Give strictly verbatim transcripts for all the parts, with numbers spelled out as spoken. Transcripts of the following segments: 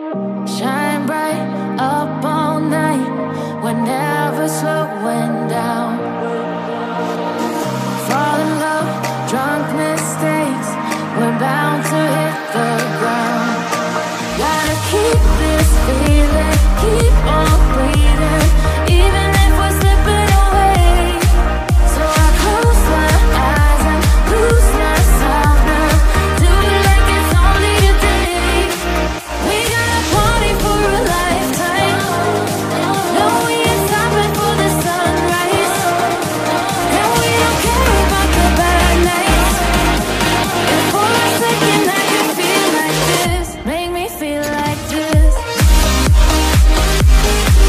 Shine bright up all night, we're never slowing down. Fall in love, drunk mistakes, we're bound to hit the ground. Gotta keep this feeling, keep on breathing, even if we're slipping away. So I close my eyes and lose myself now, do it like it's only a day. We got a party for a lifetime, no we ain't stopping for the sunrise, and we don't care about the bad nights. If for a second I can feel like this, make me feel like this.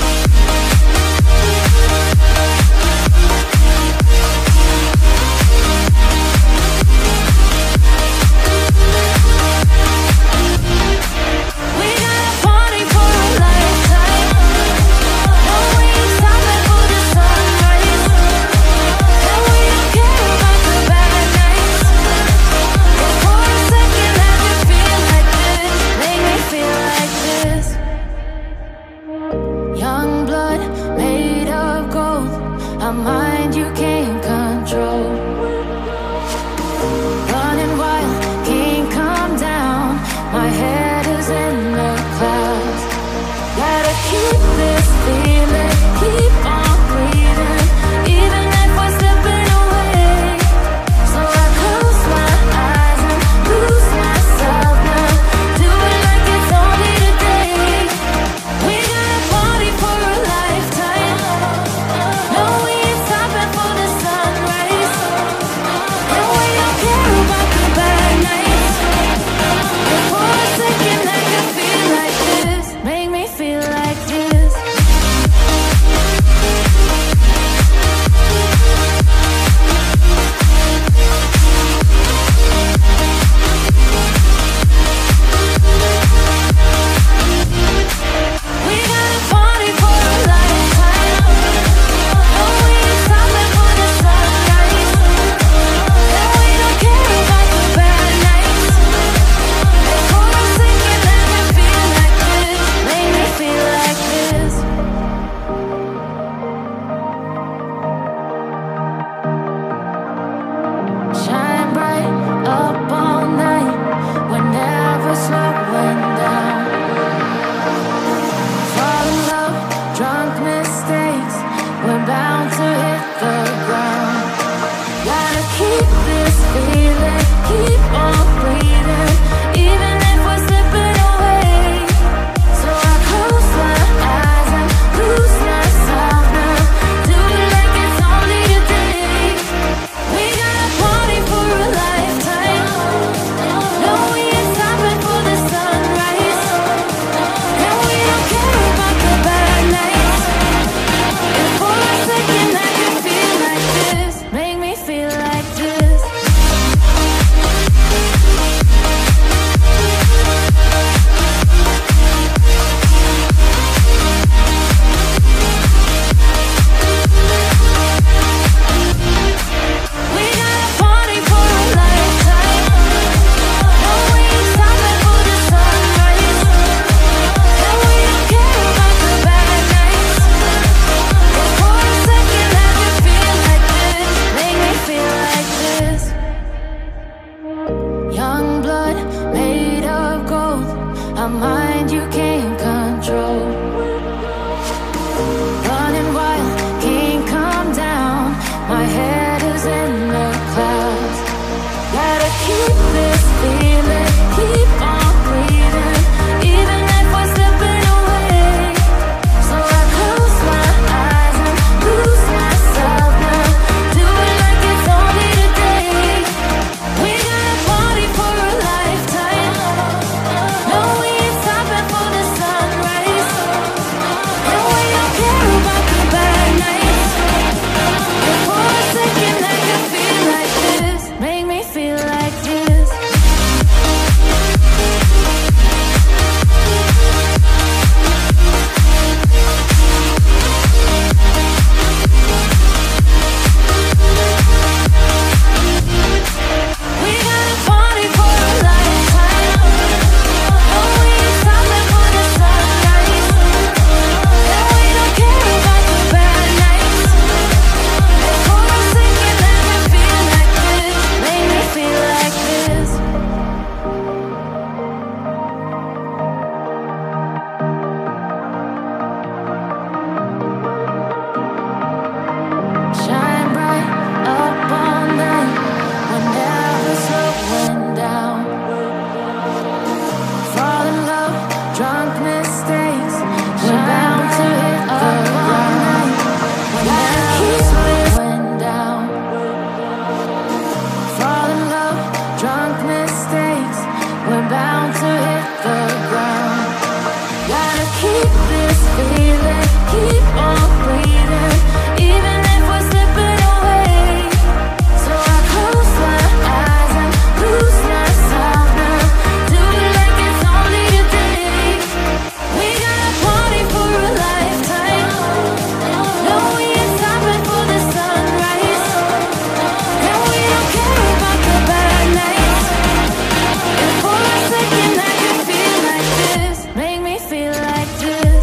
on bleeding, even if we're slipping away. So I close my eyes and lose myself now. Do it like it's only a day. We got a party for a lifetime. No, we ain't stopping for the sunrise. And we don't care about the bad nights. And for a second I can feel like this. Make me feel like this.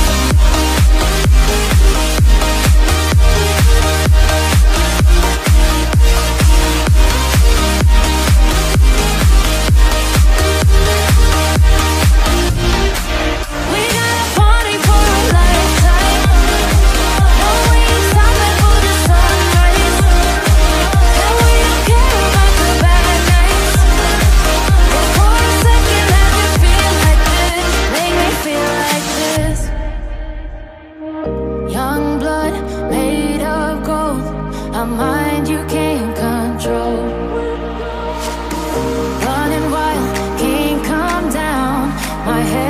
We got a party for a lifetime. No, we ain't stopping for the sunrise. And we don't care about the bad nights. And for a second I can feel like this. Make me feel like this. Young blood made of gold, a mind you can't control. Running wild, can't come down. My head